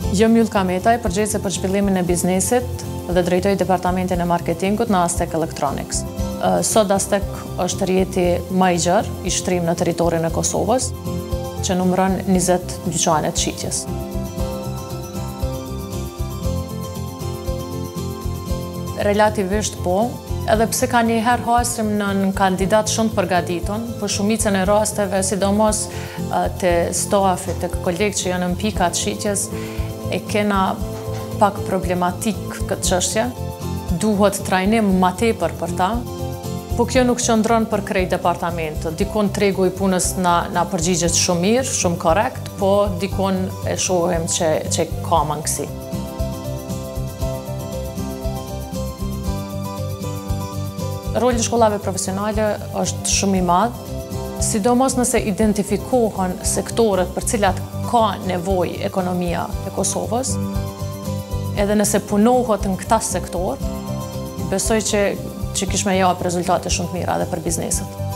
Jam Yul Kametaj, përgjegjëse për zhvillimin e biznesit dhe drejtoj departamentin e marketingut në Aztec Electronics. Sot Aztec është rjeti më i gjerë i shtrim në territorin e Kosovës, që numëron 20 dyqane të shitjes. Relativisht po, edhe pse ka njëherë hasrim në kandidat shumë të përgatitur, për shumicën e rasteve, sidomos të stafit, të kolegë që janë në pika të shitjes, e kena pak problematik këtë çështje, duhet trajnim ma tepër për ta, po kjo nuk qëndron për krejt departamentet. Dikon tregu i punës na përgjigjet shumë mirë, shumë korrekt, po dikon e shohim që ka mangësi. Roli i shkollave profesionale është shumë i madh, sidomos nëse identifikohen sektorët për cilat ka nevojë ekonomia e Kosovës, edhe nëse punohet në këta sektor, besoj që kish me jap rezultate shumë të mira edhe për bizneset.